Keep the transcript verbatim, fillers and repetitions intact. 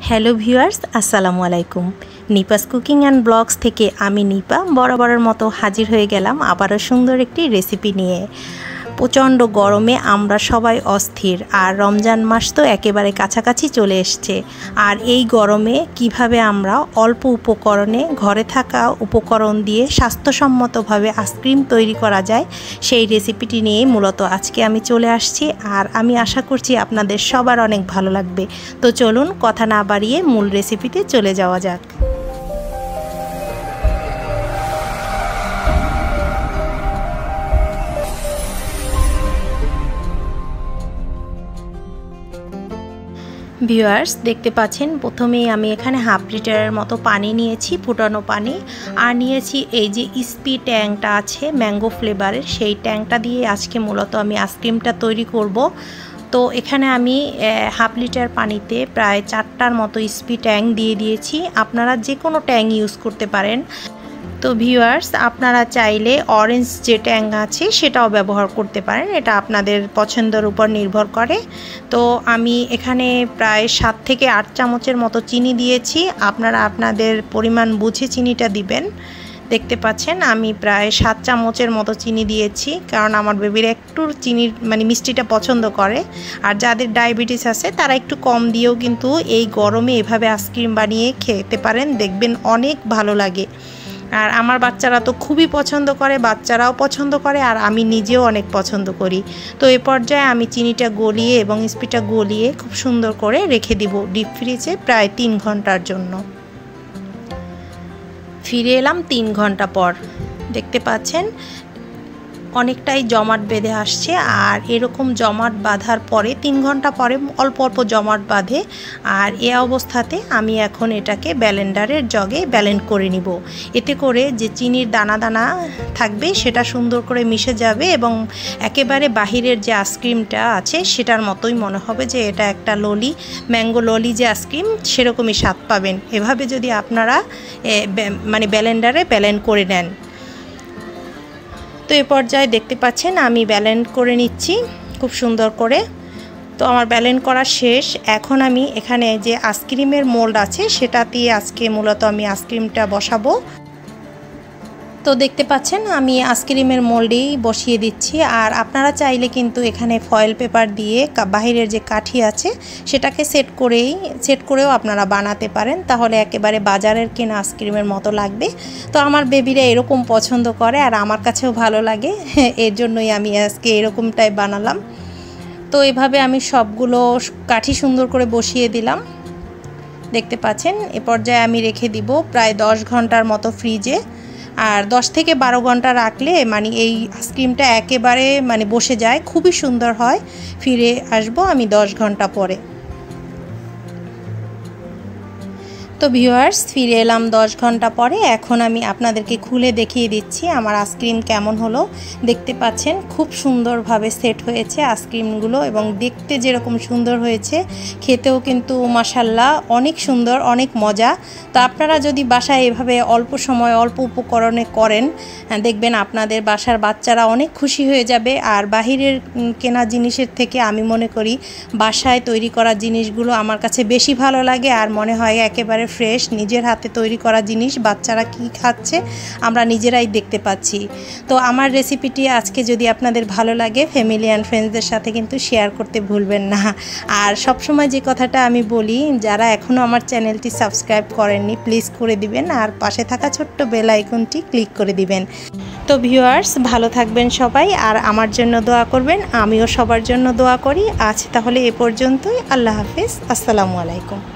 Hello viewers, আসসালামু আলাইকুম। নিপাস cooking and blogs থেকে আমি নিপা বরাবরের মতো হাজির হয়ে গেলাম আবারও সুন্দর একটি রেসিপি নিয়ে। প্রচণ্ড গরমে আমরা সবাই অস্থির, আর রমজান মাস তো একেবারে কাছাকাছি চলে এসছে। আর এই গরমে কিভাবে আমরা অল্প উপকরণে ঘরে থাকা উপকরণ দিয়ে স্বাস্থ্যসম্মতভাবে আইসক্রিম তৈরি করা যায়, সেই রেসিপিটি নিয়ে মূলত আজকে আমি চলে আসছি। আর আমি আশা করছি আপনাদের সবার অনেক ভালো লাগবে। তো চলুন কথা না বাড়িয়ে মূল রেসিপিতে চলে যাওয়া যাক। ভিউয়ার্স, দেখতে পাচ্ছেন প্রথমেই আমি এখানে হাফ লিটারের মতো পানি নিয়েছি, ফুটানো পানি। আর নিয়েছি এই যে স্পি ট্যাংটা আছে ম্যাঙ্গো ফ্লেভারের, সেই ট্যাংটা দিয়ে আজকে মূলত আমি আইসক্রিমটা তৈরি করব। তো এখানে আমি হাফ লিটার পানিতে প্রায় চারটার মতো স্পি ট্যাং দিয়ে দিয়েছি। আপনারা যে কোনো ট্যাং ইউজ করতে পারেন। তো ভিউয়ার্স, আপনারা চাইলে অরেঞ্জ যে ট্যাং আছে সেটাও ব্যবহার করতে পারেন, এটা আপনাদের পছন্দের উপর নির্ভর করে। তো আমি এখানে প্রায় সাত থেকে আট চামচের মতো চিনি দিয়েছি। আপনারা আপনাদের পরিমাণ বুঝে চিনিটা দিবেন। দেখতে পাচ্ছেন আমি প্রায় সাত চামচের মতো চিনি দিয়েছি, কারণ আমার বেবির একটু চিনির মানে মিষ্টিটা পছন্দ করে। আর যাদের ডায়াবেটিস আছে তারা একটু কম দিয়েও কিন্তু এই গরমে এভাবে আইসক্রিম বানিয়ে খেতে পারেন, দেখবেন অনেক ভালো লাগে। আর আমার বাচ্চারা তো খুবই পছন্দ করে, বাচ্চারাও পছন্দ করে, আর আমি নিজেও অনেক পছন্দ করি। তো এই পর্যায়ে আমি চিনিটা গলিয়ে এবং স্পিটা গলিয়ে খুব সুন্দর করে রেখে দিব ডিপ ফ্রিজে প্রায় তিন ঘন্টার জন্য। ফিরে এলাম তিন ঘন্টা পর। দেখতে পাচ্ছেন অনেকটাই জমাট বেঁধে আসছে। আর এরকম জমাট বাঁধার পরে তিন ঘন্টা পরে অল্প অল্প জমাট বাঁধে। আর এ অবস্থাতে আমি এখন এটাকে ব্লেন্ডারের জগে ব্লেন্ড করে নিব। এতে করে যে চিনির দানা দানা থাকবে সেটা সুন্দর করে মিশে যাবে এবং একেবারে বাহিরের যে আইসক্রিমটা আছে সেটার মতোই মনে হবে যে এটা একটা ললি, ম্যাঙ্গো ললি যে আইসক্রিম সেরকমই স্বাদ পাবেন এভাবে যদি আপনারা মানে ব্লেন্ডারে ব্লেন্ড করে নেন। তো এই পর্যায়ে দেখতে পাচ্ছেন আমি ব্লেন্ড করে নিচ্ছি খুব সুন্দর করে। তো আমার ব্লেন্ড করা শেষ। এখন আমি এখানে যে আইসক্রিমের মোল্ড আছে সেটা দিয়ে আজকে মূলত আমি আইসক্রিমটা বসাবো। তো দেখতে পাচ্ছেন আমি আইসক্রিমের মোল্ডেই বসিয়ে দিচ্ছি। আর আপনারা চাইলে কিন্তু এখানে ফয়েল পেপার দিয়ে বাহিরের যে কাঠি আছে সেটাকে সেট করেই সেট করেও আপনারা বানাতে পারেন, তাহলে একেবারে বাজারের কেনা আইসক্রিমের মতো লাগবে। তো আমার বেবিরা এরকম পছন্দ করে আর আমার কাছেও ভালো লাগে, এর জন্যই আমি আজকে এরকমটাই বানালাম। তো এভাবে আমি সবগুলো কাঠি সুন্দর করে বসিয়ে দিলাম। দেখতে পাচ্ছেন এ পর্যায়ে আমি রেখে দিব প্রায় দশ ঘন্টার মতো ফ্রিজে। আর দশ থেকে বারো ঘন্টা রাখলে মানে এই আইসক্রিমটা একেবারে মানে বসে যায়, খুবই সুন্দর হয়। ফিরে আসবো আমি দশ ঘন্টা পরে। তো ভিউয়ার্স, ফিরে এলাম দশ ঘন্টা পরে। এখন আমি আপনাদেরকে খুলে দেখিয়ে দিচ্ছি আমার আইসক্রিম কেমন হলো। দেখতে পাচ্ছেন খুব সুন্দরভাবে সেট হয়েছে আইসক্রিমগুলো এবং দেখতে যেরকম সুন্দর হয়েছে খেতেও কিন্তু মাশাল্লাহ অনেক সুন্দর, অনেক মজা। তো আপনারা যদি বাসায় এভাবে অল্প সময় অল্প উপকরণে করেন দেখবেন আপনাদের বাসার বাচ্চারা অনেক খুশি হয়ে যাবে। আর বাহিরের কেনা জিনিসের থেকে আমি মনে করি বাসায় তৈরি করা জিনিসগুলো আমার কাছে বেশি ভালো লাগে। আর মনে হয় একেবারে ফ্রেশ নিজের হাতে তৈরি করা জিনিস, বাচ্চারা কি খাচ্ছে আমরা নিজেরাই দেখতে পাচ্ছি। তো আমার রেসিপিটি আজকে যদি আপনাদের ভালো লাগে ফ্যামিলি অ্যান্ড ফ্রেন্ডসদের সাথে কিন্তু শেয়ার করতে ভুলবেন না। আর সবসময় যে কথাটা আমি বলি, যারা এখনও আমার চ্যানেলটি সাবস্ক্রাইব করেননি প্লিজ করে দিবেন আর পাশে থাকা ছোট্ট বেল আইকনটি ক্লিক করে দিবেন। তো ভিউয়ার্স, ভালো থাকবেন সবাই আর আমার জন্য দোয়া করবেন, আমিও সবার জন্য দোয়া করি। আজ তাহলে এ পর্যন্তই। আল্লাহ হাফেজ, আসসালামু আলাইকুম।